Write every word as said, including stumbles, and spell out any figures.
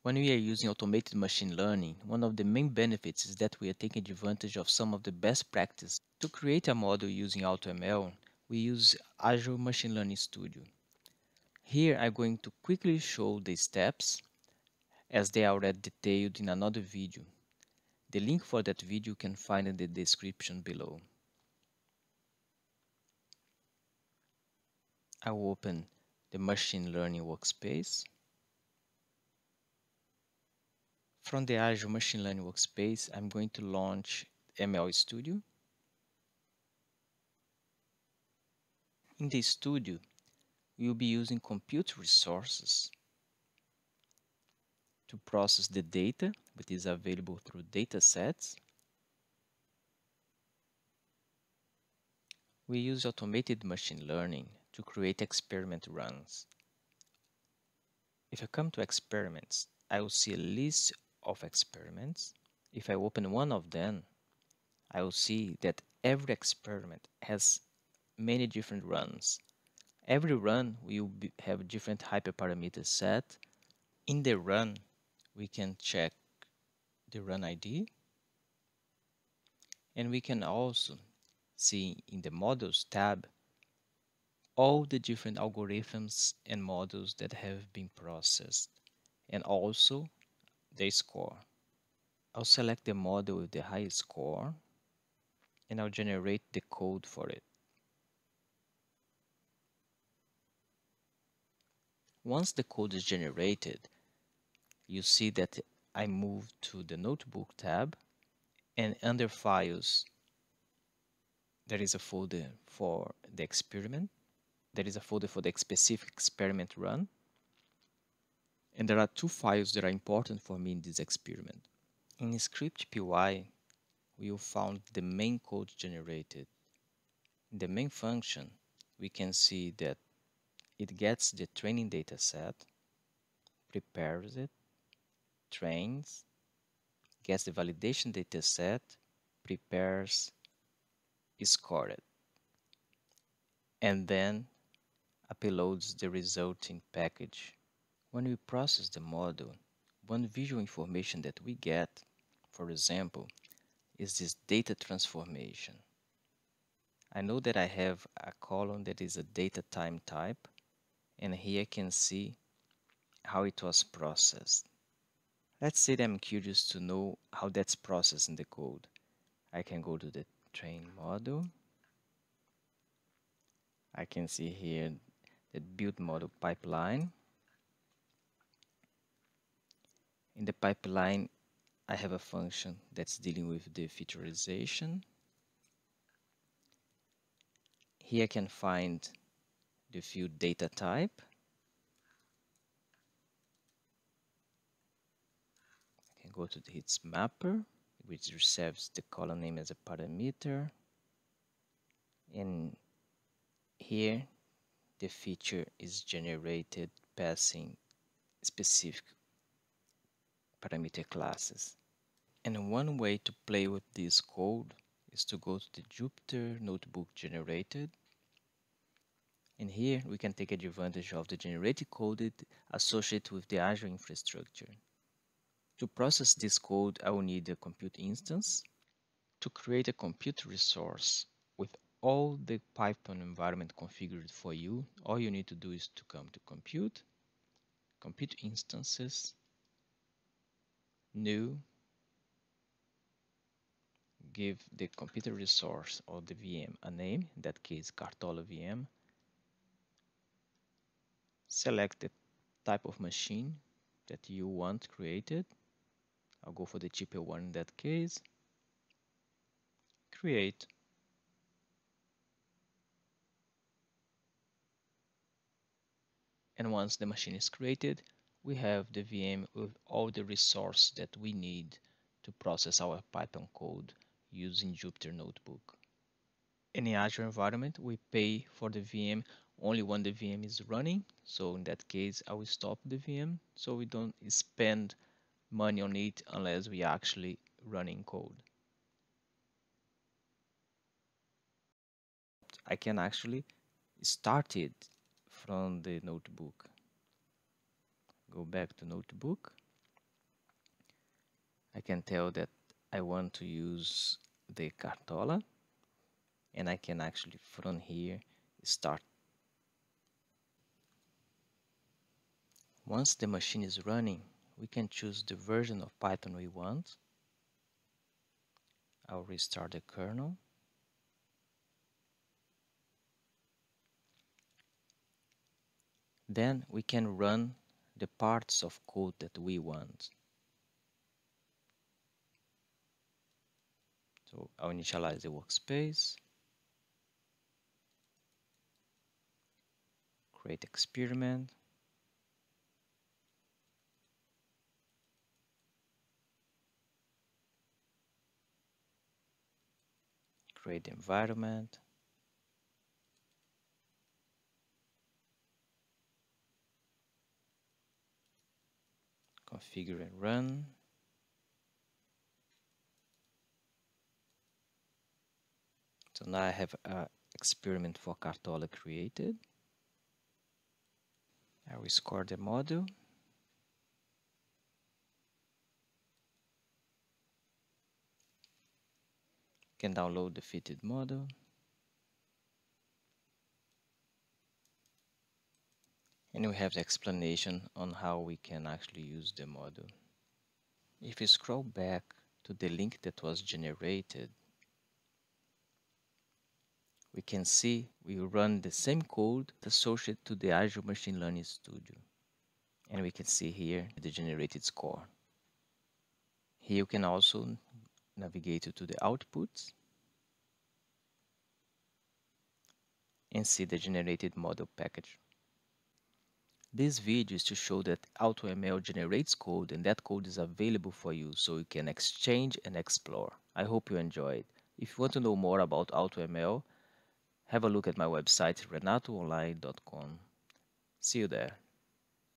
When we are using automated machine learning, one of the main benefits is that we are taking advantage of some of the best practices. To create a model using AutoML, we use Azure Machine Learning Studio. Here I'm going to quickly show the steps as they are already detailed in another video. The link for that video you can find in the description below. I will open the Machine Learning workspace. From the Azure Machine Learning workspace, I'm going to launch M L Studio. In the studio, we will be using compute resources to process the data that is available through datasets. We use automated machine learning to create experiment runs. If I come to experiments, I will see a list of experiments. If I open one of them, I will see that every experiment has many different runs. Every run will be, have a different hyperparameter set. In the run, we can check the run I D, and we can also see in the Models tab all the different algorithms and models that have been processed, and also their score. I'll select the model with the highest score, and I'll generate the code for it. Once the code is generated, you see that I move to the Notebook tab, and under Files, there is a folder for the experiment. There is a folder for the specific experiment run. And there are two files that are important for me in this experiment. In script P Y, we will find the main code generated. In the main function, we can see that it gets the training data set, prepares it, trains, gets the validation data set, prepares, scores it, and then uploads the resulting package. When we process the model, one visual information that we get, for example, is this data transformation. I know that I have a column that is a data time type, and here I can see how it was processed. Let's say that I'm curious to know how that's processed in the code. I can go to the train model. I can see here the build model pipeline. In the pipeline, I have a function that's dealing with the featureization. Here I can find the field data type. I can go to the its mapper, which receives the column name as a parameter. And here the feature is generated passing specific parameter classes. And one way to play with this code is to go to the Jupyter Notebook generated. And here we can take advantage of the generated code associated with the Azure infrastructure. To process this code, I will need a compute instance. To create a compute resource with all the Python environment configured for you, all you need to do is to come to Compute, Compute Instances, New, give the computer resource or the V M a name, in that case Cartola V M, select the type of machine that you want created. I'll go for the cheaper one in that case. Create. And once the machine is created, we have the V M with all the resources that we need to process our Python code using Jupyter Notebook. In the Azure environment, we pay for the V M only when the V M is running. So in that case, I will stop the V M so we don't spend money on it unless we are actually running code. I can actually start it from the notebook. Go back to notebook. I can tell that I want to use the Cartola, and I can actually from here start. Once the machine is running, we can choose the version of Python we want. I'll restart the kernel. Then we can run the parts of code that we want. So I'll initialize the workspace, create experiment, create environment, configure and run. So now I have an experiment for Cartola created. I will score the model. Can download the fitted model. And we have the explanation on how we can actually use the model. If you scroll back to the link that was generated, we can see we run the same code associated to the Azure Machine Learning Studio. And we can see here the generated score. Here you can also navigate to the outputs and see the generated model package. This video is to show that AutoML generates code, and that code is available for you so you can exchange and explore. I hope you enjoyed. If you want to know more about AutoML, have a look at my website renato online dot com. See you there.